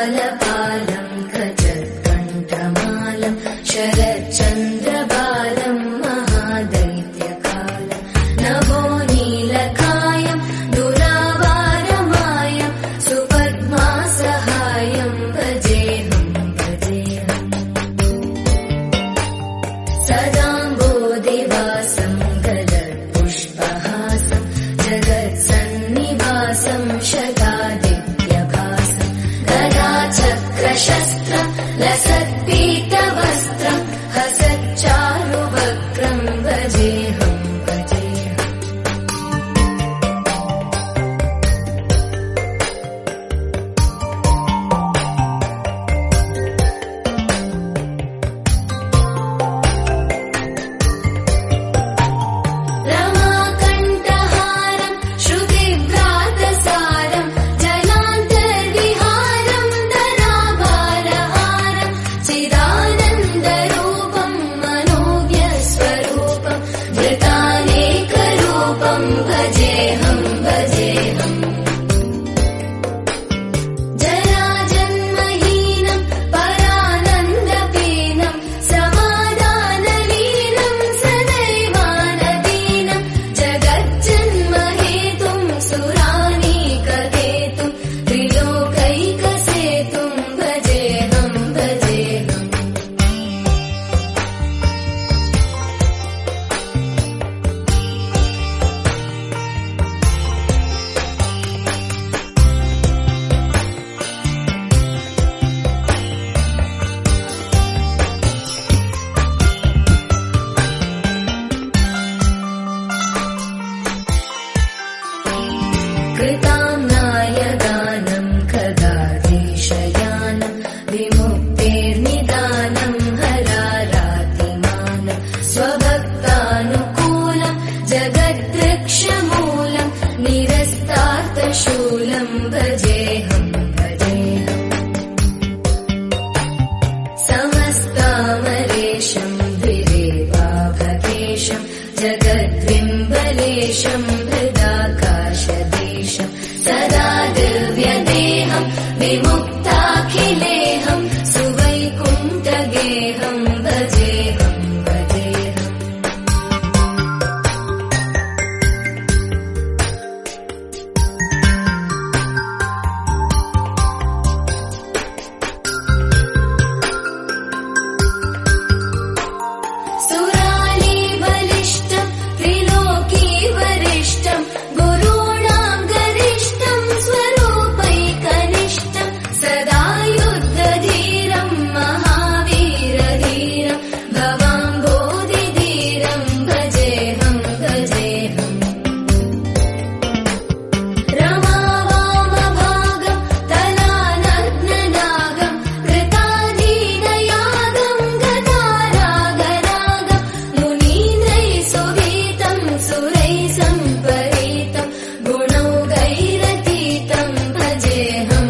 कालपालं खचत्कण्ठमालं शरच्चन्द्रबालं महादैत्यकालं नभो नीलकायं दुरावारमायं सुपद्मासहायं भजेऽहं सदाम्बोधिवासं गदत्पुष्पहासं जगत्सन्निवासं शतादित्यभासं गदाचक्रशस्त्रं लसत्पीतवस्त्रं हसच्चारुवक्त्रं भजेऽहं रमाकण्ठहारं श्रुतिभ्रातसारं जलान्तर्विहारं धराभारहारं चिदानन्दरूपं मनोज्ञस्वरूपं धृतानेकरूपं भजेऽहं जराजन्महीनं परानन्दपीनं समाधानलीनं सदैवानदीनं जगज्जन्महेतुं सुरानीकहेतुं त्रिलोकैकसेतुं भजेऽहं कृताम्नायगानं खगाधीशयानं विमुक्तेर्निदानं हरारातिमानं स्वभक्तानुकूलं जगद्वृक्षमूलं निरस्तार्थशूलं भजेऽहं समस्तामरेशं द्विरेवाभकेशं जगद्विम्बलेशं हृदाकाशदेशं सदा दिव्यदेहं विमुक्ताखिलेहं सुवैकुण्ठगेहं भजेऽहं सुरालीबलिष्ठं त्रिलोकीवरिष्ठं गुरूणां गरिष्ठं स्वरूपैकनिष्ठं सदा युद्धधीरं महावीरधीरं भवाम्बोधिधीरं भजेऽहं रमावामभागं तलानग्ननागं कृताधीनयागं गदारागरागं मुनीन्द्रैः सुभीतं सुरैः सम्परीतं गुणौघैरतीतं भजेऽहं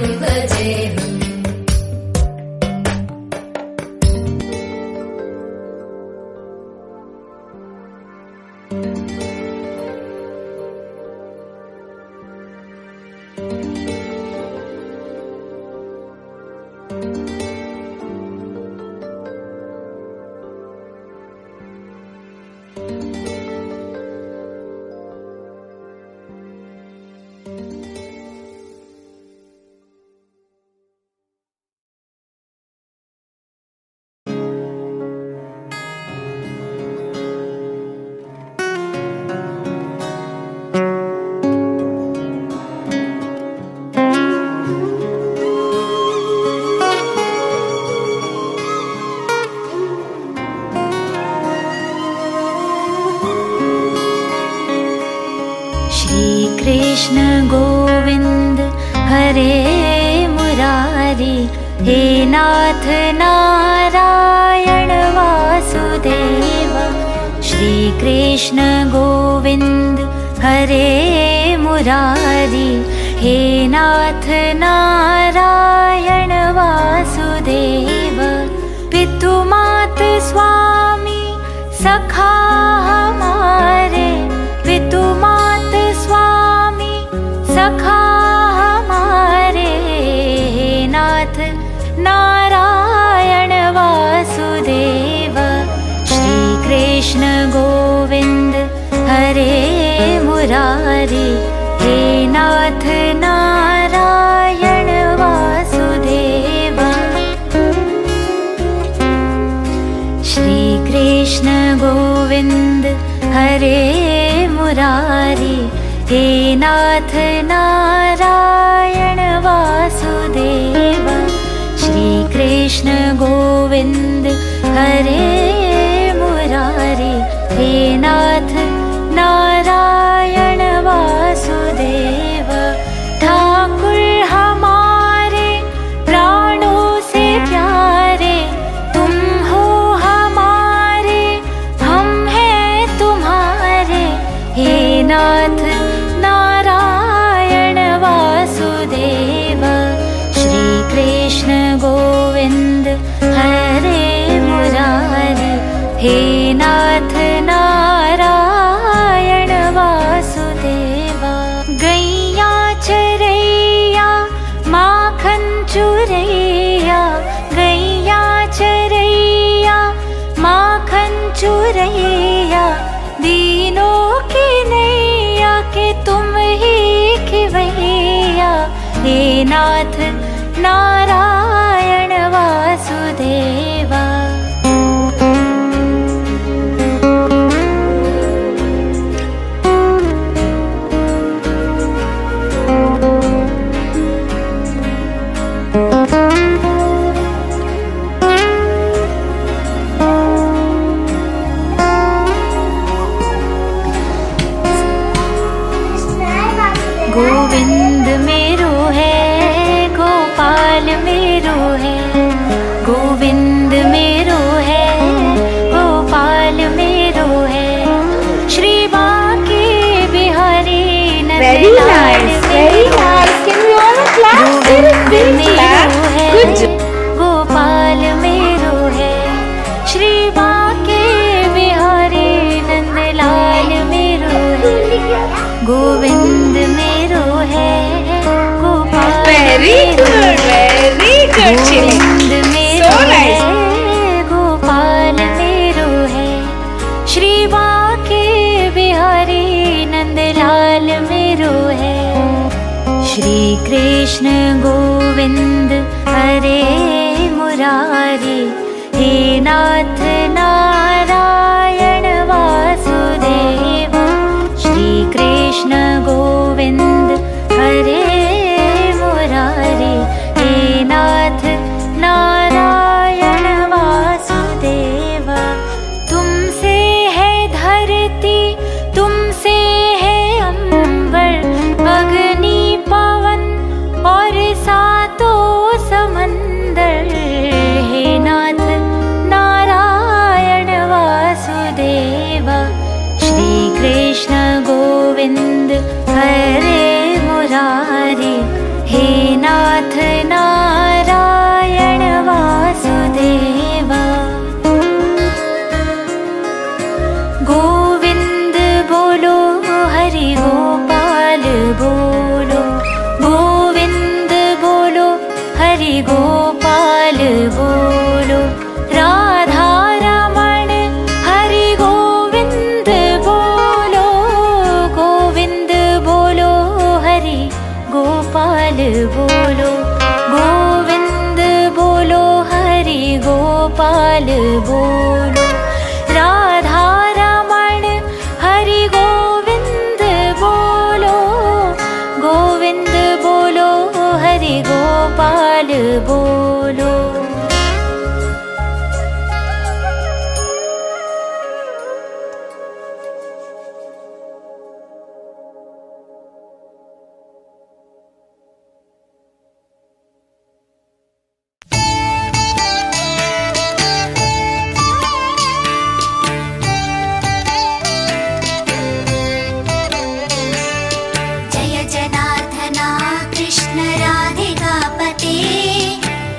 कृष्ण गोविंद हरे मुरारी हे नाथ नारायण वासुदेव श्री कृष्ण गोविंद हरे मुरारी हे नाथ नारायण वासुदेव पितु मात स्वामी सखा हमारे पितु मात स्वामी सखा हमारे नाथ मुरारी, हे नाथ नारायण वासुदेव। श्री कृष्ण गोविंद हरे मुरारी, हे नाथ नारायण वासुदेव। श्री कृष्ण गोविंद हरे मुरारी, हे नाथ नारायण वासुदेव। ठाकुर हमारे प्राणों से प्यारे, तुम हो हमारे, हम हैं तुम्हारे, हे नाथ नारायण वासुदेव। श्री कृष्ण गोविंद हरे मुरारी, हे नाथ नारायण वासुदेव। गैया चरैया माखन चुरैया, गैया चरैया माखन चुरैया, दीनों की नैया के तुम ही खिवैया, हे नाथ नारायण वासुदेवा। गोविंद मेरो है, गोपाल मेरो है, गोविंद मेरो है, गोपाल मेरो है, श्री बांके बिहारी नंदलाल मेरो है। गोविंद मेरो है, गोपाल मेरो है, श्री बांके बिहारी नंदलाल मेरो है। गोविंद मेरो है, गोपाल मेरो है, गोविंद मेरो है, गोपाल मेरो है, श्री बांके बिहारी नंदलाल मेरो है। श्री कृष्ण गोविंद हरे मुरारी, हे नाथ नारायण वासुदेव। श्री कृष्ण गोविंद हरे मुरारी, हे नाथ नारायण वासुदेव। तुमसे है धरती, तुमसे है अंबर, अग्नि पवन और सातों समंदर, हे नाथ नारायण वासुदेव। श्री कृष्ण गोविंद हरे मुरारी, हे नाथ नारायण वासुदेव। गोविंद बोलो हरि गोपाल बोलो, गोविंद बोलो हरि गोपाल बोलो, राधा रमण हरि गोविंद बोलो, गोविंद बोलो हरि गोपाल बोलो, गोविंद बोलो हरि गोपाल बोलो, राधा रमण हरि गोविंद बोलो, गोविंद बोलो हरि गोपाल बोलो। जय जनार्दना कृष्ण राधिकापते,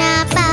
ना पा